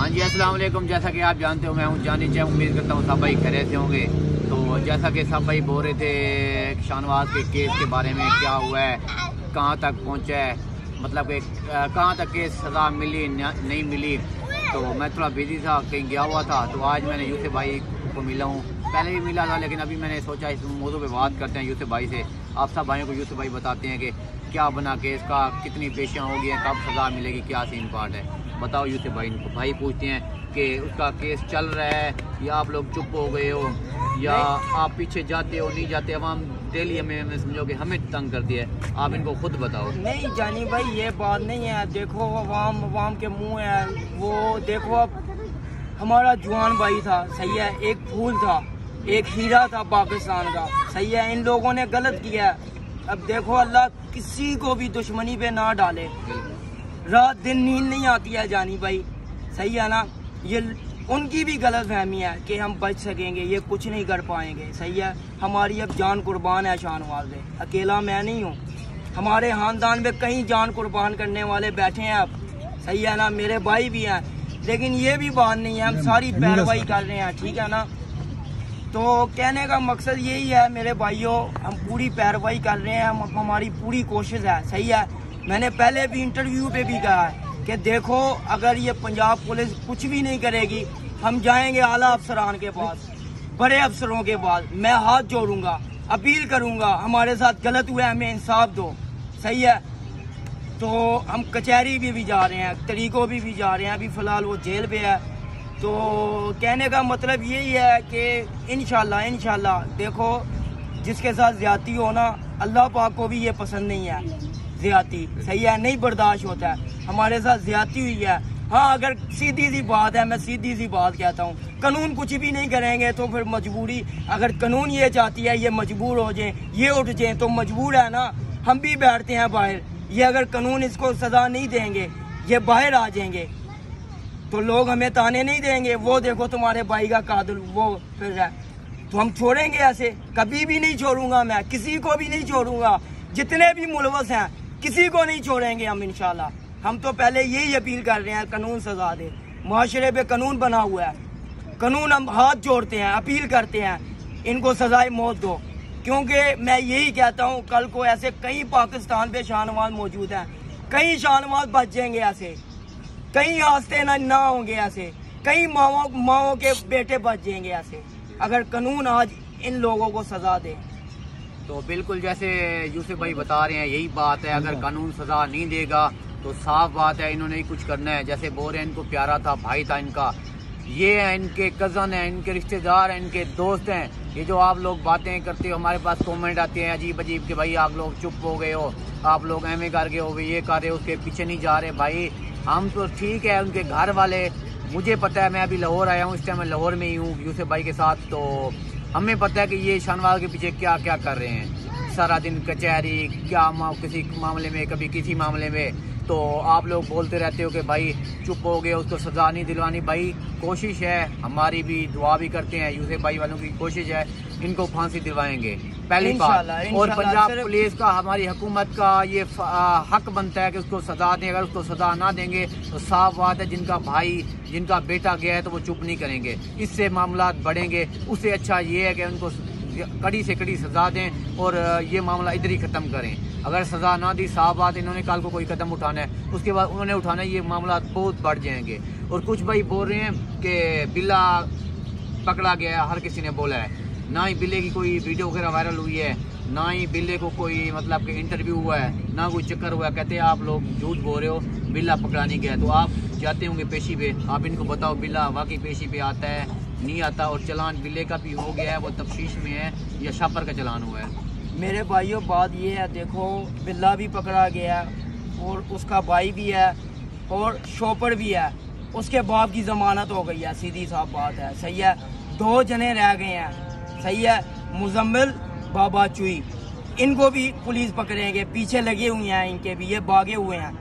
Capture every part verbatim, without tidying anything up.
हाँ जी, अस्सलाम वालेकुम। जैसा कि आप जानते हो मैं हूँ जानी चाह, उम्मीद करता हूँ सब भाई खैरियत से होंगे। तो जैसा कि सब भाई बोल रहे थे शाहनवाज के केस के बारे में, क्या हुआ है, कहाँ तक पहुँचा है, मतलब कि कहाँ तक केस सज़ा मिली नहीं मिली। तो मैं थोड़ा बिजी था, कहीं गया हुआ था, तो आज मैंने यूसुफ भाई को मिला हूँ। पहले भी मिला था, लेकिन अभी मैंने सोचा इस मौजू पे बात करते हैं यूसुफ भाई से। आप सब भाइयों को यूसुफ भाई बताते हैं कि क्या बना केस का, कितनी पेशियाँ होगी हैं, कब सज़ा मिलेगी, क्या सीन पार्ट है। बताओ यूसुफ भाई। इनको भाई पूछते हैं कि उसका केस चल रहा है या आप लोग चुप हो गए हो, या आप पीछे जाते हो नहीं जाते। अवाम डेली हमें हमें समझो कि हमें तंग करती है, आप इनको खुद बताओ। नहीं जानी भाई, ये बात नहीं है। देखो अवाम अवाम के मुंह है वो। देखो अब हमारा जवान भाई था, सही है, एक फूल था, एक हीरा था पाकिस्तान का, सही है। इन लोगों ने गलत किया। अब देखो अल्लाह किसी को भी दुश्मनी पे ना डाले। रात दिन नींद नहीं आती है जानी भाई, सही है ना। ये उनकी भी गलत फहमी है कि हम बच सकेंगे, ये कुछ नहीं कर पाएंगे, सही है। हमारी अब जान कुर्बान है शाहनवाज से, अकेला मैं नहीं हूँ। हमारे खानदान में कई जान कुर्बान करने वाले बैठे हैं अब, सही है ना। मेरे भाई भी हैं, लेकिन ये भी बात नहीं है, हम सारी पैरवाई कर रहे हैं, ठीक है ना। तो कहने का मकसद यही है मेरे भाइयों, हम पूरी पैरवाई कर रहे हैं, हम हमारी पूरी कोशिश है, सही है। मैंने पहले भी इंटरव्यू पे भी कहा है कि देखो अगर ये पंजाब पुलिस कुछ भी नहीं करेगी, हम जाएंगे आला अफसरान के पास, बड़े अफसरों के पास। मैं हाथ जोड़ूंगा, अपील करूंगा, हमारे साथ गलत हुआ है, हमें इंसाफ दो, सही है। तो हम कचहरी भी, भी जा रहे हैं, तरीकों भी, भी जा रहे हैं। अभी फ़िलहाल वो जेल पे है। तो कहने का मतलब यही है कि इंशाल्लाह इंशाल्लाह देखो, जिसके साथ ज़्यादती हो ना, अल्लाह पाक को भी ये पसंद नहीं है ज़्यादती, सही है, नहीं बर्दाश्त होता है। हमारे साथ ज़्यादती हुई है। हाँ, अगर सीधी सी बात है, मैं सीधी सी बात कहता हूँ, कानून कुछ भी नहीं करेंगे तो फिर मजबूरी, अगर कानून ये चाहती है ये मजबूर हो जाए, ये उठ जाए, तो मजबूर है ना। हम भी बैठते हैं बाहर, ये अगर कानून इसको सज़ा नहीं देंगे, ये बाहर आ जाएंगे, तो लोग हमें ताने नहीं देंगे। वो देखो तुम्हारे भाई का कातिल वो फिर है, तो हम छोड़ेंगे ऐसे? कभी भी नहीं छोड़ूंगा मैं, किसी को भी नहीं छोड़ूंगा। जितने भी मुलवस हैं किसी को नहीं छोड़ेंगे हम इंशाल्लाह। हम तो पहले यही अपील कर रहे हैं, कानून सजा दे। माशरे पे कानून बना हुआ है, कानून हम हाथ जोड़ते हैं, अपील करते हैं, इनको सजाए मौत दो। क्योंकि मैं यही कहता हूँ, कल को ऐसे कई पाकिस्तान पे शाहनवाज मौजूद हैं, कई शाहनवाज बच जाएंगे ऐसे, कई आस्ते ना ना होंगे ऐसे, कई माओ माओ के बेटे बच जाएंगे ऐसे, अगर कानून आज इन लोगों को सजा दे। तो बिल्कुल जैसे यूसुफ भाई बता रहे हैं यही बात है। अगर कानून सजा नहीं देगा तो साफ बात है इन्होंने ही कुछ करना है। जैसे बोल रहे हैं इनको प्यारा था, भाई था इनका, ये है इनके कज़न हैं, इनके रिश्तेदार हैं, इनके दोस्त हैं। ये जो आप लोग बातें करते हो, हमारे पास कमेंट आते हैं अजीब अजीब कि भाई आप लोग चुप हो गए हो, आप लोग एम कर गए हो, ये कर रहे हो, उसके पीछे नहीं जा रहे। भाई हम तो ठीक है, उनके घर वाले, मुझे पता है, मैं अभी लाहौर आया हूँ, इस टाइम मैं लाहौर में ही हूँ यूसुफ भाई के साथ। तो हमें पता है कि ये शाहनवाज के पीछे क्या क्या कर रहे हैं, सारा दिन कचहरी, क्या मा, किसी मामले में, कभी किसी मामले में। तो आप लोग बोलते रहते हो कि भाई चुप हो गए, उसको सजा नहीं दिलवानी। भाई कोशिश है, हमारी भी दुआ भी करते हैं, यूसुफ भाई वालों की कोशिश है, इनको फांसी दिलवाएंगे पहली बात। और पंजाब पुलिस का, हमारी हुकूमत का ये हक बनता है कि उसको सजा दें। अगर उसको सजा ना देंगे तो साफ बात है जिनका भाई, जिनका बेटा गया है तो वो चुप नहीं करेंगे, इससे मामला बढ़ेंगे। उससे अच्छा ये है कि उनको कड़ी से कड़ी सजा दें और ये मामला इधर ही ख़त्म करें। अगर सज़ा ना दी, साफ बात, इन्होंने कल को कोई कदम उठाना है, उसके बाद उन्होंने उठाना है, ये मामला बहुत बढ़ जाएंगे। और कुछ भाई बोल रहे हैं कि बिल्ला पकड़ा गया, हर किसी ने बोला है, ना ही बिल्ले की कोई वीडियो वगैरह वायरल हुई है, ना ही बिल्ले को कोई मतलब कि इंटरव्यू हुआ है, ना कोई चक्कर हुआ है। कहते हैं आप लोग झूठ बोल रहे हो, बिल्ला पकड़ा नहीं गया। तो आप जाते होंगे पेशी पे, आप इनको बताओ बिल्ला वाकई पेशी पे आता है नहीं आता, और चलान बिल्ले का भी हो गया है, वो तफ्तीश में है, या शापर का चलान हुआ है? मेरे भाइयों बात ये है, देखो बिल्ला भी पकड़ा गया और उसका भाई भी है और शॉपर भी है, उसके बाप की जमानत हो गई है, सीधी साफ बात है, सही है। दो जने रह गए हैं, सही है, मुजम्मिल बाबा चुई, इनको भी पुलिस पकड़ेंगे, पीछे लगे हुए हैं इनके भी, ये भागे हुए हैं,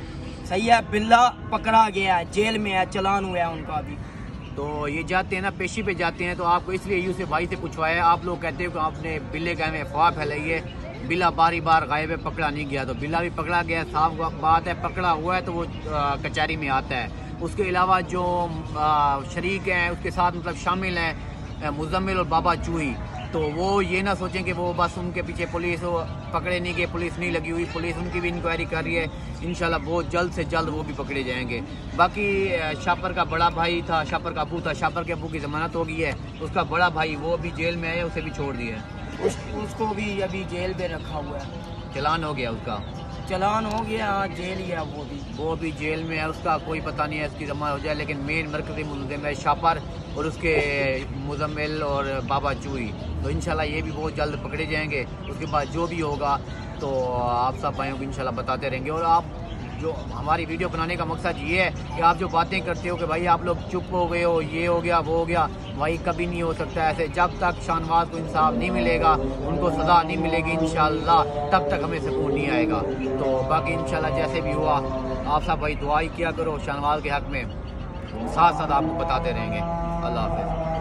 सही है। बिल्ला पकड़ा गया है, जेल में है, चलान हुआ है उनका भी। तो ये जाते हैं ना, पेशी पे जाते हैं, तो आपको इसलिए यूसुफ भाई से पूछवाया। आप लोग कहते हो कि आपने बिल्ले का में अफवाह फैलाई है, बिल्ला बारी बार गायब है, पकड़ा नहीं गया। तो बिल्ला भी पकड़ा गया, साफ बात है, पकड़ा हुआ है तो वो कचहरी में आता है। उसके अलावा जो शरीक हैं उसके साथ मतलब शामिल हैं मुजम्मिल और बाबा चूही, तो वो ये ना सोचें कि वो बस उनके पीछे पुलिस पकड़े नहीं गए, पुलिस नहीं लगी हुई, पुलिस उनकी भी इंक्वायरी कर रही है। इंशाल्लाह बहुत जल्द से जल्द वो भी पकड़े जाएंगे। बाकी शापर का बड़ा भाई था, शापर का अबू था, शापर के अबू की जमानत हो गई है, उसका बड़ा भाई वो भी जेल में है, उसे भी छोड़ दिया है। उस, उसको भी अभी जेल में रखा हुआ है, चलान हो गया उसका, चलान हो गया, हाँ जेल ही है, वो भी वो भी जेल में है, उसका कोई पता नहीं है इसकी जमानत हो जाए। लेकिन मेन मरकजी मुलजिम है शापर और उसके मुजम्मिल और बाबा चूही, तो इंशाल्लाह ये भी बहुत जल्द पकड़े जाएंगे। उसके बाद जो भी होगा तो आप सब भाइयों को इंशाल्लाह बताते रहेंगे। और आप जो हमारी वीडियो बनाने का मकसद ये है कि आप जो बातें करते हो कि भाई आप लोग चुप हो गए हो, ये हो गया वो हो गया, भाई कभी नहीं हो सकता ऐसे। जब तक शाहनवाज को इंसाफ नहीं मिलेगा, उनको सज़ा नहीं मिलेगी इंशाल्लाह, तब तक हमें सुकून नहीं आएगा। तो बाकी इंशाल्लाह जैसे भी हुआ आप सब भाई दुआ ही किया करो शाहनवाज के हक में, साथ साथ आपको बताते रहेंगे। अल्लाह हाफ़िज़।